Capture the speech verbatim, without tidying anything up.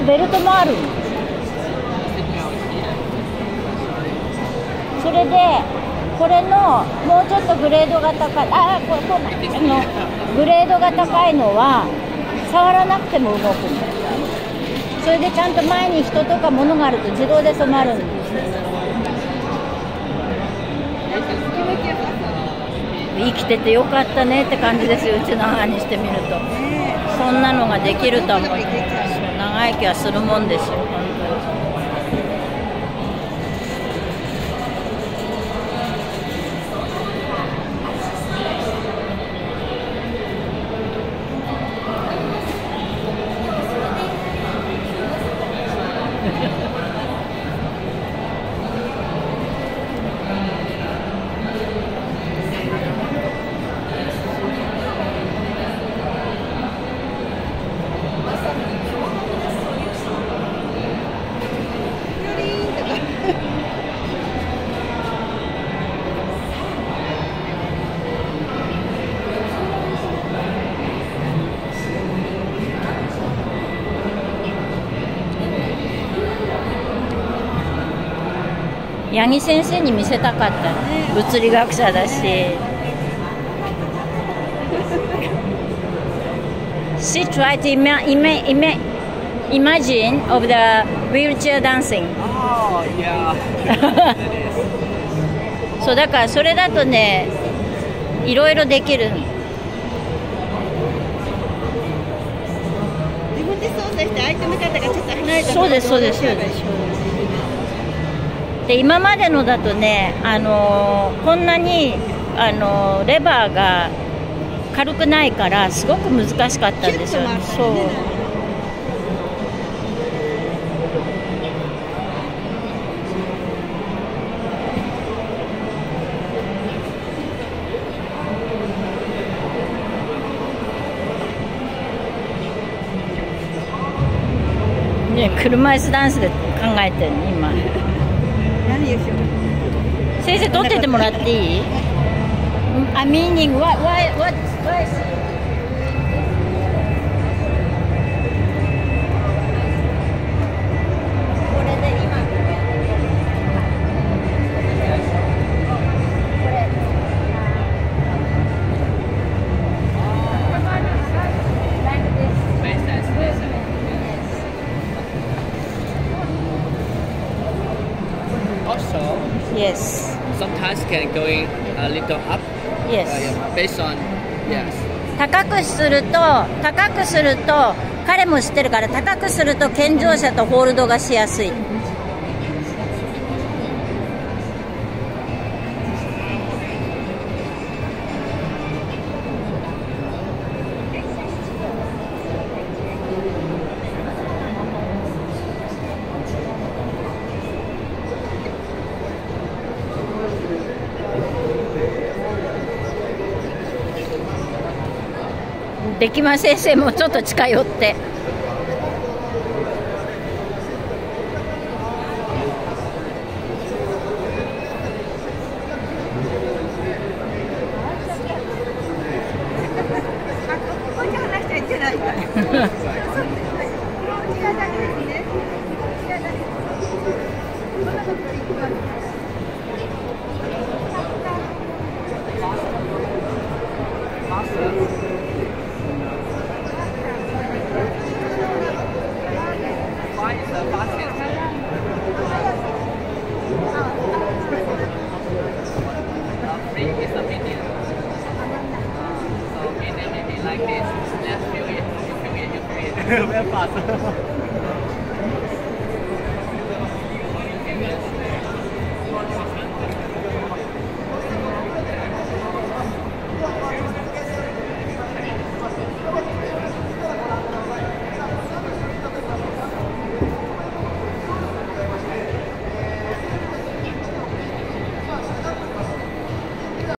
とベルトもあるの。それでこれのもうちょっとグレードが高い、あこれこんなのグレードが高いのは触らなくても動くの。それでちゃんと前に人とか物があると自動で止まるんです。生きててよかったねって感じですよ、うちの母にしてみると。そんなのができると思う。長生きはするもんですよ、本当に。八木先生に見せたかった、物理学者だし。She tried to ima ima ima imagine of the wheelchair dancing. Oh, yeah. そうだからそれだとね、いろいろできる。 自分で操作して相手の方がちょっと離れた。 そうですそうですそうです。で今までのだとね、あのー、こんなに、あのー、レバーが軽くないからすごく難しかったんですよね。そうね、車椅子ダンスで考えてるの今。先生撮っててもらっていい？ A meaning what why what whyこれで今これ Also, Yes. sometimes can going a little up. Yes. Uh, yeah, based on yes. 高くすると高くすると彼も知ってるから、高くすると健常者とホールドがしやすい。できま先生もちょっと近寄って。 Very fast.